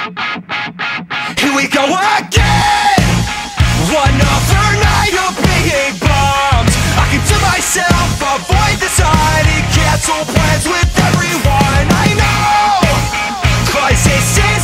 Here we go again. Another night of being bummed. I keep to myself, avoid the society, cancel plans with everyone I know. 'Cause this is